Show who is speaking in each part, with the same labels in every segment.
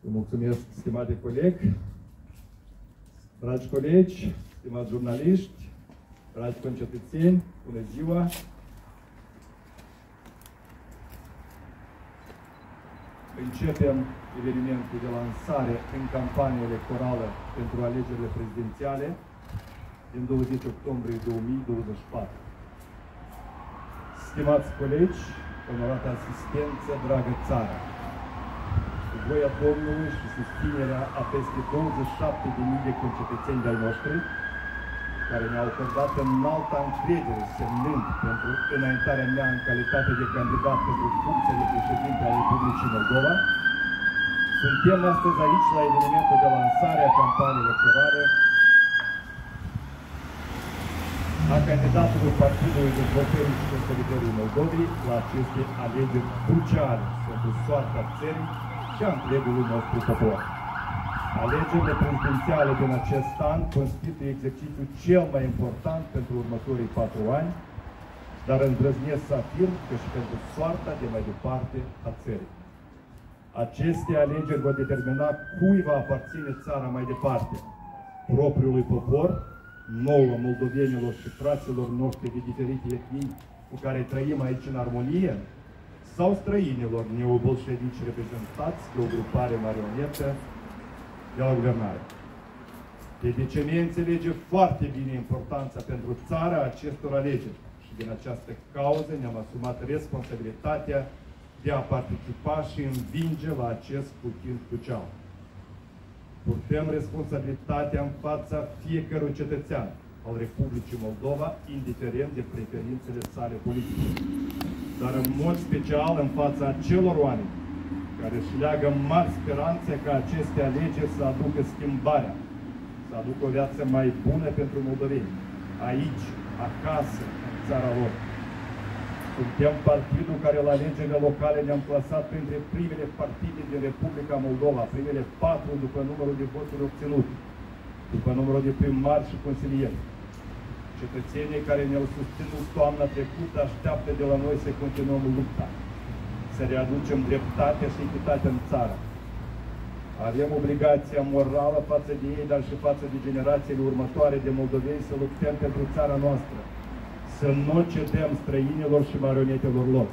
Speaker 1: Vă mulțumesc, stimate coleg, dragi colegi, stimați jurnaliști, dragi concetățeni, bună ziua! Începem evenimentul de lansare în campania electorală pentru alegerile prezidențiale din 20 octombrie 2024. Stimați colegi, onorată asistență, dragă țară, cu voia Domnului și susținerea a peste 27.000 de concetățeni de-ai noștri, care ne-au acordat înalta încredere semnând pentru înaintarea mea în calitate de candidat pentru funcția de președinte al Republicii Moldova, suntem astăzi aici la evenimentul de lansare a campaniei electorale a candidatului Partidului Dezvoltării și Consolidării Moldovei la aceste alegeri cruciale pentru soarta țării și a întregului nostru popor. Alegerile prezidențiale din acest an constituie exercițiul cel mai important pentru următorii 4 ani, dar îndrăznesc să afirm că și pentru soarta de mai departe a țării. Aceste alegeri vor determina cui va aparține țara mai departe, propriului popor, nouă moldovenilor și fraților noștri de diferite etnii cu care trăim aici în armonie, sau străinilor neobolșevici reprezentați de o grupare marionetă de la guvernare. PDCM înțelege foarte bine importanța pentru țara acestor alegeri și din această cauză ne-am asumat responsabilitatea de a participa și învinge la acest scrutin crucial. Purtăm responsabilitatea în fața fiecărui cetățean al Republicii Moldova, indiferent de preferințele sale politice, dar în mod special în fața acelor oameni care își leagă mari speranțe ca aceste alegeri să aducă schimbarea, să aducă o viață mai bună pentru moldoveni, aici, acasă, în țara lor. Suntem partidul care la alegerile locale ne-am clasat printre primele partide din Republica Moldova, primele 4 după numărul de voturi obținute, după numărul de primari și consilieri. Cetățenii care ne-au susținut toamna trecută așteaptă de la noi să continuăm lupta, să readucem dreptatea și echitatea în țară. Avem obligația morală față de ei, dar și față de generațiile următoare de moldoveni să luptăm pentru țara noastră, să nu cedăm străinilor și marionetelor lor.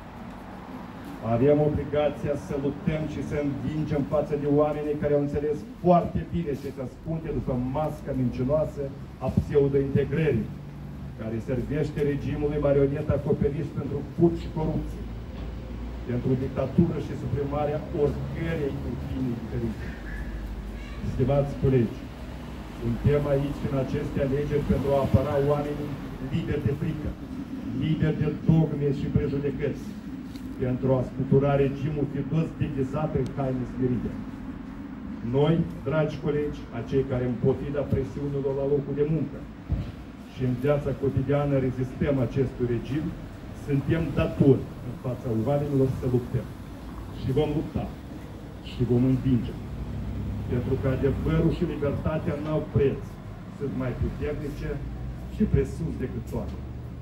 Speaker 1: Avem obligația să luptăm și să învingem față de oamenii care au înțeles foarte bine ce se ascunde după masca mincinoasă a pseudo-integrării, care servește regimului marionet acoperiș pentru furt și corupție, pentru dictatură și suprimarea oricărei opinii diferite. Stimați colegi, suntem aici în aceste alegeri pentru a apăra oamenii liberi de frică, liberi de dogme și prejudecăți, pentru a scutura regimul fidos deghizat în haine smerite. Noi, dragi colegi, acei care în pofida presiunilor la locul de muncă și în viața cotidiană rezistăm acestui regim, suntem datori în fața oamenilor să luptăm. Și vom lupta. Și vom învinge. Pentru că adevărul și libertatea n-au preț. Sunt mai puternice și presus decât toate.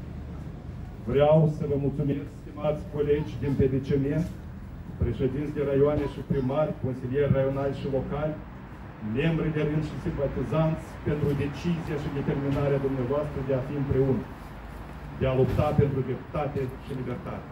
Speaker 1: Vreau să vă mulțumesc, stimați colegi din PDCM, președinți de raioane și primari, consilieri raionali și locali, membri de rând și simpatizanți, pentru decizia și determinarea dumneavoastră de a fi împreună, de a lupta pentru dreptate și libertate.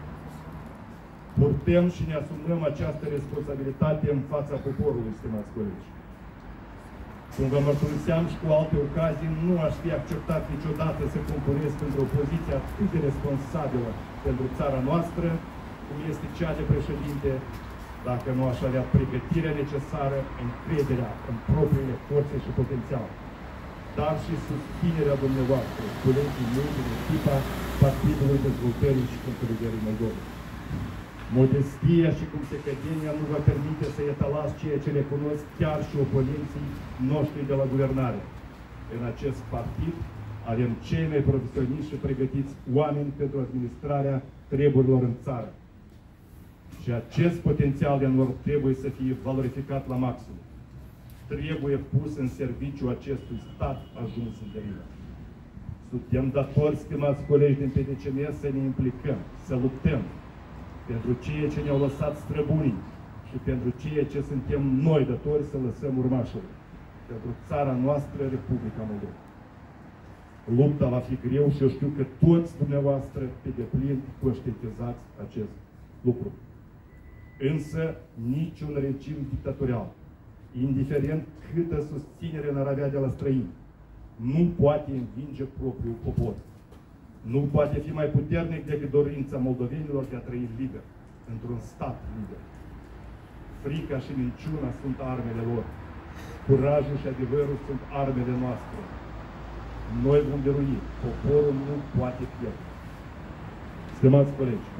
Speaker 1: Purtăm și ne asumăm această responsabilitate în fața poporului, stimați colegi. Cum vă mărturiseam și cu alte ocazii, nu aș fi acceptat niciodată să concurez pentru o poziție atât de responsabilă pentru țara noastră, cum este cea de președinte, dacă nu aș avea pregătirea necesară, încrederea în propriile forțe și potențial, dar și susținerea dumneavoastră, colegii mei din echipa Partidului Dezvoltării și Consolidării Moldovei. Modestia și cumsecădenia nu vă permite să etalați ceea ce recunosc chiar și oponenții noștri de la guvernare. În acest partid avem cei mai profesioniști și pregătiți oameni pentru administrarea treburilor în țară. Și acest potențial de lor trebuie să fie valorificat la maxim. Trebuie pus în serviciu acestui stat ajuns în derivă. Suntem datori, stimați colegi din PDCM, să ne implicăm, să luptăm pentru ceea ce ne-au lăsat străbunii și pentru ceea ce suntem noi datori să lăsăm urmașului, pentru țara noastră, Republica Moldova. Lupta va fi greu și eu știu că toți dumneavoastră pe deplin conștientizați acest lucru. Însă niciun regim dictatorial, indiferent câtă susținere n-ar avea de la străini, nu poate învinge propriul popor. Nu poate fi mai puternic decât dorința moldovenilor de a trăi liber, într-un stat liber. Frica și minciuna sunt armele lor. Curajul și adevărul sunt armele noastre. Noi vom birui. Poporul nu poate pierde. Stimați colegi,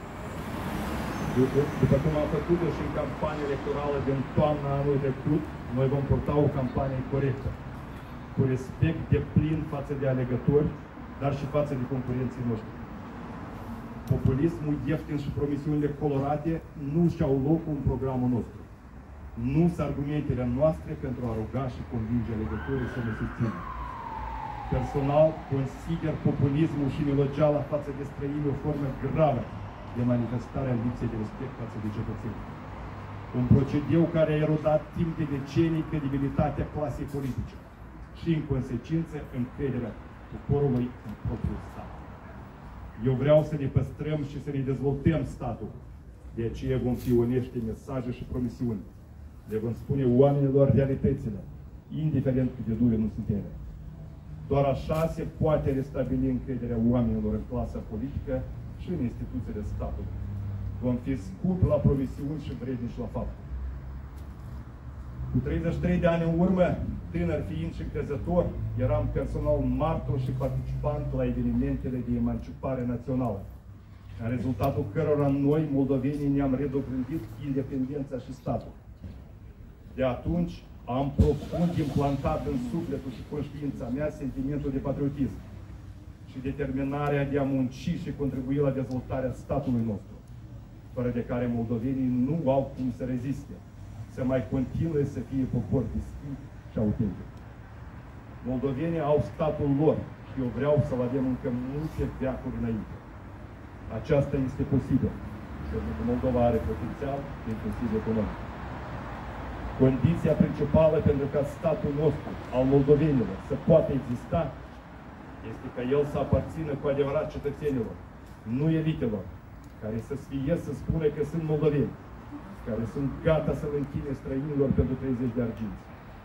Speaker 1: după cum am făcut-o și în campania electorală din toamna anului trecut, noi vom purta o campanie corectă, cu respect deplin față de alegători, dar și față de concurenții noștri. Populismul ieftin și promisiunile colorate nu și-au locul în programul nostru. Nu sunt argumentele noastre pentru a ruga și convinge alegătorii să ne susțină. Personal, consider populismul și milogeala față de străini o formă gravă de manifestare a lipsei de respect față de cetățeni. Un procedeu care a erodat timp de decenii credibilitatea clasei politice și, în consecință, încrederea poporului în propriul stat. Eu vreau să ne păstrăm și să ne dezvoltăm statul. De aceea vom fi onești în mesaje și promisiuni. Le vom spune oamenilor realitățile, indiferent cât de dure nu sunt ele. Doar așa se poate restabili încrederea oamenilor în clasa politică și în instituțiile statului. Vom fi scupi la promisiuni și vrednici la fapt. Cu 33 de ani în urmă, tânăr fiind și încrezător, eram personal martor și participant la evenimentele de emancipare națională, în rezultatul cărora noi, moldovenii, ne-am redobândit independența și statul. De atunci am profund implantat în sufletul și conștiința mea sentimentul de patriotism și determinarea de a munci și contribui la dezvoltarea statului nostru, fără de care moldovenii nu au cum să reziste, să mai continue să fie popor distinct și autentic. Moldovenii au statul lor și eu vreau să-l avem încă multe veacuri înainte. Aceasta este posibil, pentru că Moldova are potențial, inclusiv economic. Condiția principală pentru ca statul nostru, al moldovenilor, să poată exista, este ca el să aparțină cu adevărat cetățenilor, nu elitelor, care să sfie să spună că sunt moldoveni, care sunt gata să-l închine străinilor pentru 30 de arginți.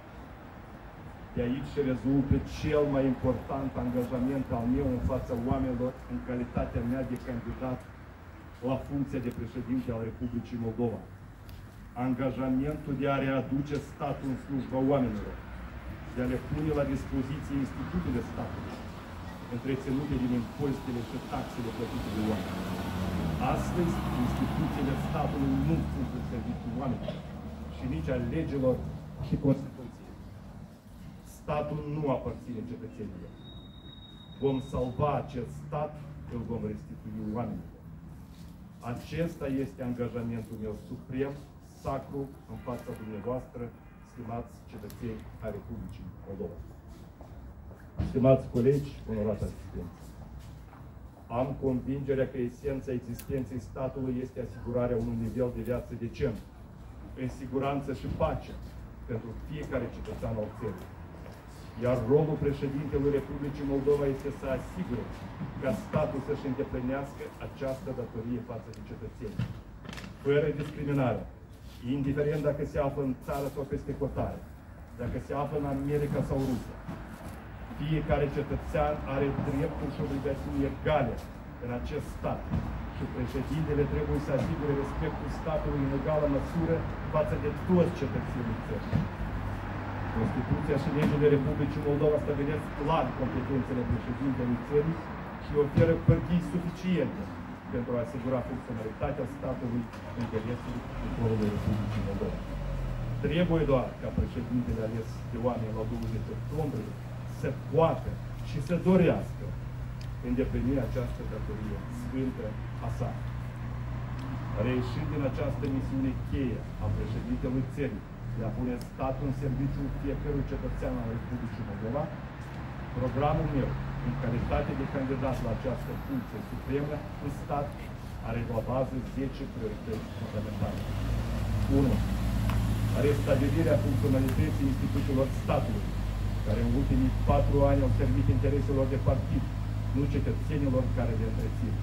Speaker 1: De aici rezultă cel mai important angajament al meu în fața oamenilor în calitatea mea de candidat la funcția de președinte al Republicii Moldova. Angajamentul de a readuce statul în slujba oamenilor, de a le pune la dispoziție instituțiile statului, întreținute din impozitele și taxele plătite de oameni. Astăzi, instituțiile statului nu sunt în serviciul oamenilor și nici a legilor și Constituției. Statul nu aparține cetățenilor. Vom salva acest stat, îl vom restitui oamenilor. Acesta este angajamentul meu suprem, sacru, în fața dumneavoastră, stimați cetățeni ai Republicii Moldova. Stimați colegi, onorați asistenți, am convingerea că esența existenței statului este asigurarea unui nivel de viață decent, în siguranță și pace pentru fiecare cetățean al țării. Iar rolul președintelui Republicii Moldova este să asigure ca statul să-și îndeplinească această datorie față de cetățeni, fără discriminare, indiferent dacă se află în țară sau peste hotare, dacă se află în America sau Rusia. Fiecare cetățean are drepturi și obligațiuni egale în acest stat și președintele trebuie să asigure respectul statului în egală măsură față de toți cetățenii țării. Constituția și legile Republicii Moldova stabilesc clar competențele președintelui țării și oferă pârghii suficiente pentru a asigura funcționalitatea statului în interesul poporului Republicii Moldova. Trebuie doar ca președintele ales de oameni la 20 octombrie să poată și să dorească îndeplini această datorie sfântă a sa. Reieșind din această misiune cheie a președintelui țării de a pune statul în serviciul fiecărui cetățean al Republicii Moldova, programul meu, în calitate de candidat la această funcție supremă în stat, are la bază 10 priorități fundamentale. 1. Restabilirea funcționalității instituțiilor statului, care în ultimii 4 ani au servit intereselor de partid, nu cetățenilor care le întrețin.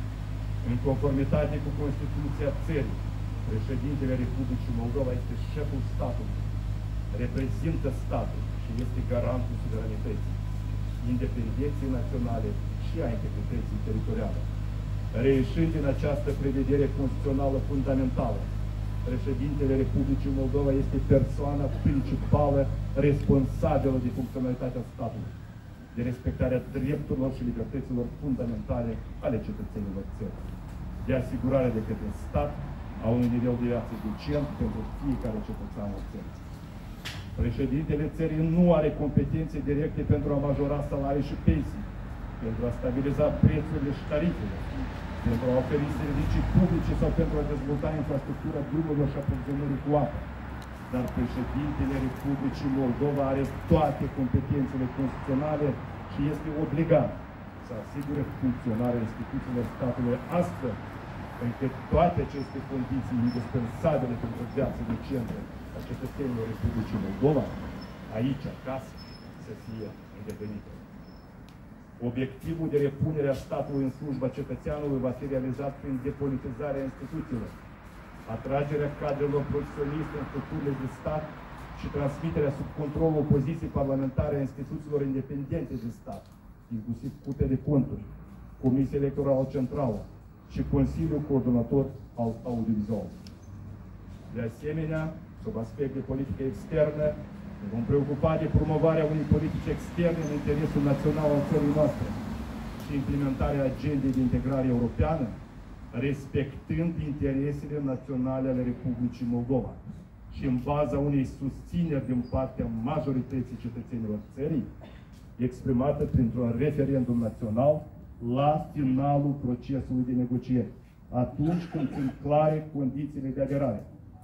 Speaker 1: În conformitate cu Constituția țării, președintele Republicii Moldova este șeful statului, reprezintă statul și este garantul suveranității, independenței naționale și a integrității teritoriale. Reieșind din această prevedere constituțională fundamentală, președintele Republicii Moldova este persoana principală responsabilă de funcționalitatea statului, de respectarea drepturilor și libertăților fundamentale ale cetățenilor țării, de asigurare de către stat a unui nivel de viață decent pentru fiecare cetățean al țării. Președintele țării nu are competențe directe pentru a majora salarii și pensii, pentru a stabiliza prețurile și tarifele, pentru a oferi servicii publice sau pentru a dezvolta infrastructura drumurilor și aprovizionării cu apă. Dar președintele Republicii Moldova are toate competențele constituționale și este obligat să asigure funcționarea instituțiilor statului, astfel încât toate aceste condiții indispensabile pentru viața decentă a cetățenilor Republicii Moldova, aici, acasă, să fie îndeplinite. Obiectivul de repunere a statului în slujba cetățeanului va fi realizat prin depolitizarea instituțiilor, atragerea cadrelor profesioniste în structurile de stat și transmiterea sub controlul opoziției parlamentare a instituțiilor independente de stat, inclusiv Curtea de Conturi, Comisia Electorală Centrală și Consiliul Coordonator al Audiovizualului. De asemenea, sub aspect de politică externă, ne vom preocupa de promovarea unei politici externe în interesul național al țării noastre și implementarea agendei de integrare europeană, respectând interesele naționale ale Republicii Moldova și în baza unei susțineri din partea majorității cetățenilor țării, exprimată printr-un referendum național la finalul procesului de negocieri, atunci când sunt clare condițiile de aderare.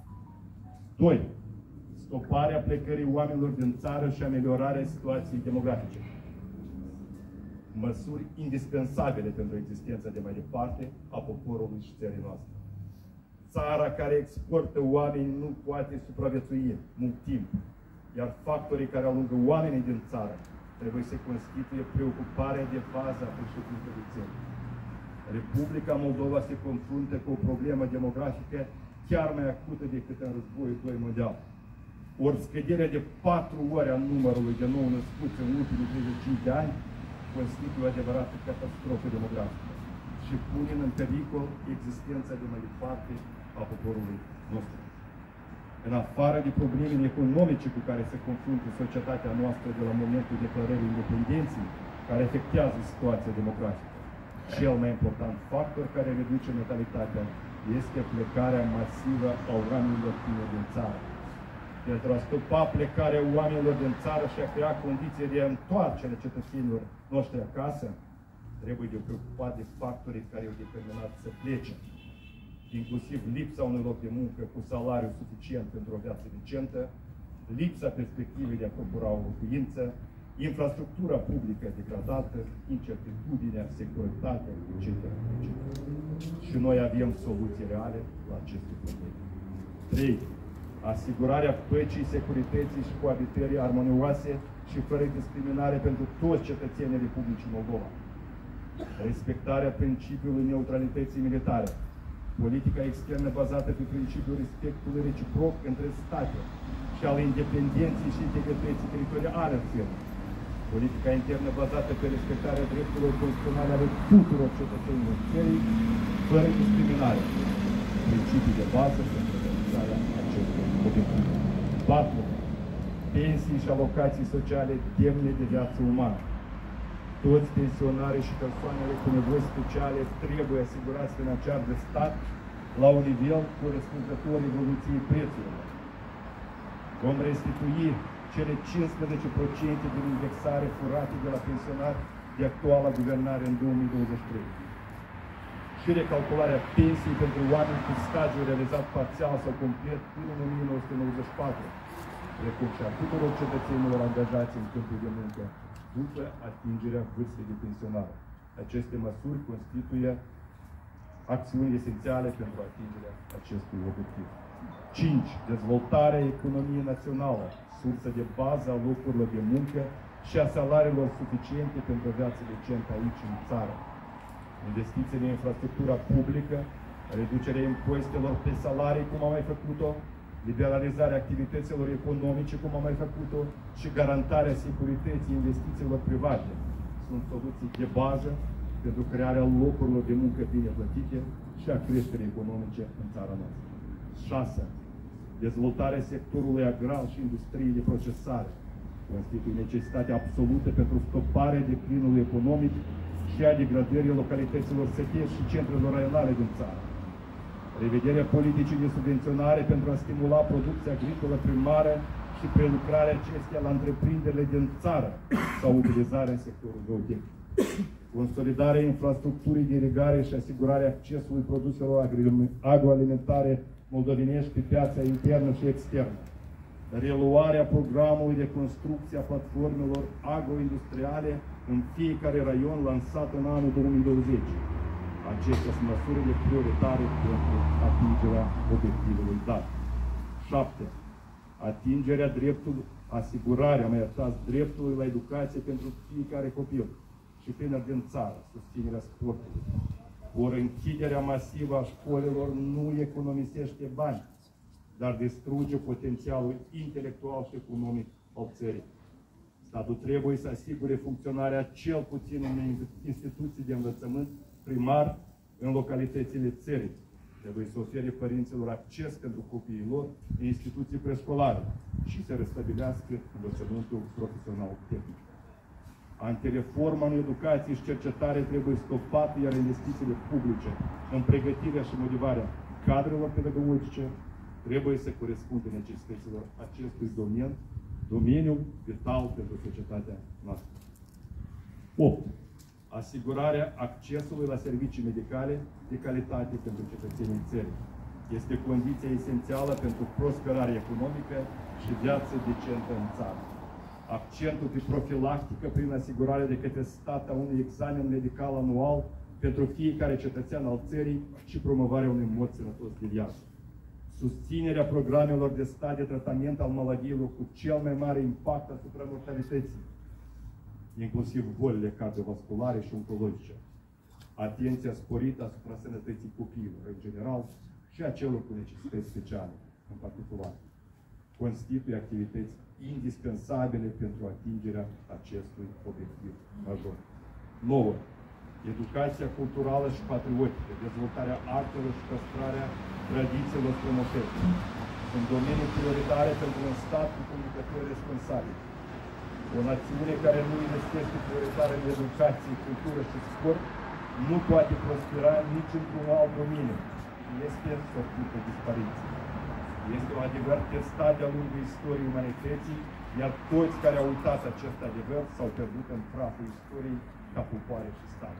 Speaker 1: 2. Stoparea plecării oamenilor din țară și ameliorarea situației demografice. Măsuri indispensabile pentru existența de mai departe a poporului și țării noastre. Țara care exportă oameni nu poate supraviețui mult timp, iar factorii care alungă oamenii din țară trebuie să constituie preocuparea de bază a președintelui țării. Republica Moldova se confruntă cu o problemă demografică chiar mai acută decât în războiul II mondial. Ori scăderea de 4 ori a numărului de nou născuți în ultimii 35 de ani constituie o adevărată catastrofă demografică și pune în pericol existența de mai departe a poporului nostru. În afară de problemele economice cu care se confruntă societatea noastră de la momentul declarării independenței, care afectează situația demografică, cel mai important factor care reduce natalitatea este plecarea masivă a oamenilor tineri din țară. Pentru a stopa plecarea oamenilor din țară și a crea condiții de întoarcere cetățenilor noștri acasă, trebuie de preocupat de factorii care au determinat să plece, inclusiv lipsa unui loc de muncă cu salariu suficient pentru o viață decentă, lipsa perspectivei de a procura o locuință, infrastructura publică degradată, incertitudinea, securitatea, etc. Și noi avem soluții reale la aceste probleme. 3. Asigurarea păcii, securității și coabitării armonioase și fără discriminare pentru toți cetățenii Republicii Moldova. Respectarea principiului neutralității militare. Politica externă bazată pe principiul respectului reciproc între state și al independenței și integrității teritoriale în țării. Politica internă bazată pe respectarea drepturilor constituționale ale tuturor cetățenilor țării, fără discriminare. Principii de bază pentru realizarea acestor obiective. 4. Pensii și alocații sociale demne de viață umană. Toți pensionarii și persoanele cu nevoi speciale trebuie asigurați financiar de stat la un nivel corespunzător evoluției prețurilor. Vom restitui cele 15% din indexare furate de la pensionari de actuala guvernare în 2023. Și recalcularea pensiei pentru oameni cu stagiu realizat parțial sau complet până în 1994, precum și a tuturor cetățenilor angajați în câmpul de muncă după atingerea vârstei de pensionare. Aceste măsuri constituie acțiuni esențiale pentru atingerea acestui obiectiv. 5. Dezvoltarea economiei naționale, sursă de bază a locurilor de muncă și a salariilor suficiente pentru o viață decentă aici în țară. Investițiile în infrastructura publică, reducerea impozitelor pe salarii, cum am mai făcut-o, liberalizarea activităților economice, cum am mai făcut-o, și garantarea securității investițiilor private sunt soluții de bază pentru crearea locurilor de muncă bine plătite și a creșterii economice în țara noastră. 6. Dezvoltarea sectorului agrar și industriei de procesare constituie necesitate absolută pentru stoparea declinului economic și a degradării localităților sătești și centrelor raionale din țară. Revederea politicii de subvenționare pentru a stimula producția agricolă primară și prelucrarea acesteia la întreprinderile din țară sau utilizarea în sectorul zootehnic. Consolidarea infrastructurii de irigare și asigurarea accesului produselor agroalimentare moldovenești pe piața internă și externă. Reluarea programului de construcție a platformelor agroindustriale în fiecare raion lansat în anul 2020. Acestea sunt măsurile prioritare pentru atingerea obiectivului dat. 7. Asigurarea dreptului la educație pentru fiecare copil și tânăr din țară, susținerea sportului. Ori închiderea masivă a școlilor nu economisește bani, dar distruge potențialul intelectual și economic al țării. Statul trebuie să asigure funcționarea cel puțin unei instituții de învățământ primar în localitățile țării. Trebuie să ofere părinților acces pentru copiii lor în instituții preșcolare și să restabilească învățământul profesional tehnic. Antireforma în educație și cercetare trebuie stopată, iar investițiile publice în pregătirea și motivarea cadrelor pedagogice trebuie să corespundă necesităților acestui domeniu vital pentru societatea noastră. 8. Asigurarea accesului la servicii medicale de calitate pentru cetățenii țării. Este condiția esențială pentru prosperare economică și viață decentă în țară. Accentul pe profilactică prin asigurarea de către stat a unui examen medical anual pentru fiecare cetățean al țării și promovarea unui mod sănătos de viață. Susținerea programelor de stat de tratament al maladiilor cu cel mai mare impact asupra mortalității, inclusiv bolile cardiovasculare și oncologice. Atenția sporită asupra sănătății copiilor în general și a celor cu necesități speciale în particular constituie activități indispensabile pentru atingerea acestui obiectiv major. 9. Educația culturală și patriotică, dezvoltarea artelor și păstrarea tradițiilor strămoșești sunt domenii prioritare pentru un stat cu comunicatori responsabili. O națiune care nu investește prioritar în educație, cultură și sport nu poate prospera nici într-un alt domeniu. Este sortită dispariție. Este un adevăr testat de-a lungul istoriei umanității, iar toți care au uitat acest adevăr s-au pierdut în praful istoriei ca popoare și stat.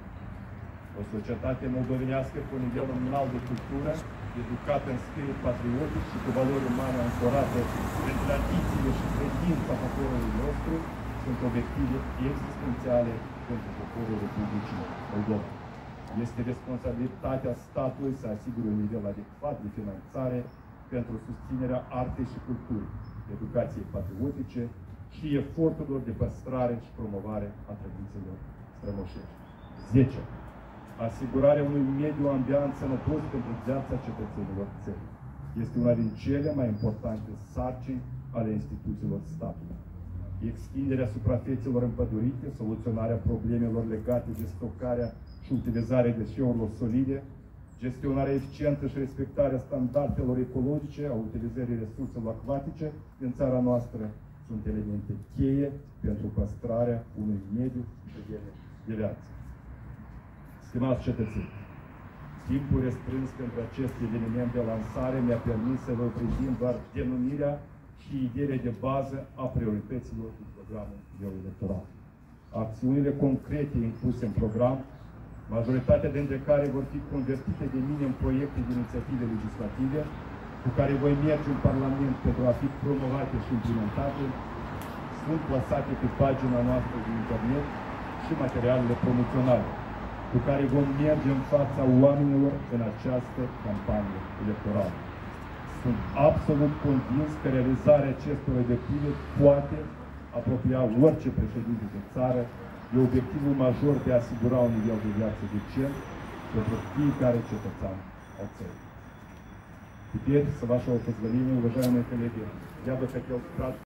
Speaker 1: O societate moldovenească cu un nivel înalt de cultură, educată în spirit patriotic și cu valori umane ancorate în tradițiile și credința poporului nostru, sunt obiective existențiale pentru poporul Republicii Moldova. Este responsabilitatea statului să asigure un nivel adecvat de finanțare pentru susținerea artei și culturii, educației patriotice și eforturilor de păstrare și promovare a tradițiilor strămoșești. 10. Asigurarea unui mediu ambient sănătos pentru viața cetățenilor țării. Este una din cele mai importante sarcini ale instituțiilor statului. Extinderea suprafețelor împădurite, soluționarea problemelor legate de stocarea și utilizarea deșeurilor solide, gestionarea eficientă și respectarea standardelor ecologice a utilizării resurselor acvatice din țara noastră sunt elemente cheie pentru păstrarea unui mediu de viață. Stimați cetățeni, timpul restrâns pentru acest eveniment de lansare mi-a permis să vă prezint doar denumirea și ideile de bază a priorităților din programul meu electoral. Acțiunile concrete incluse în program, majoritatea dintre care vor fi convertite de mine în proiecte de inițiative legislative, cu care voi merge în Parlament pentru a fi promovate și implementate, sunt plasate pe pagina noastră de internet și materialele promoționale. cu care vom merge în fața oamenilor în această campanie electorală. Sunt absolut convins că realizarea acestor obiective poate apropia orice președinte de țară de obiectivul major de a asigura un nivel de viață decent pentru fiecare cetățean al țării. Теперь, с вашего позволения, уважаемые коллеги, я бы хотел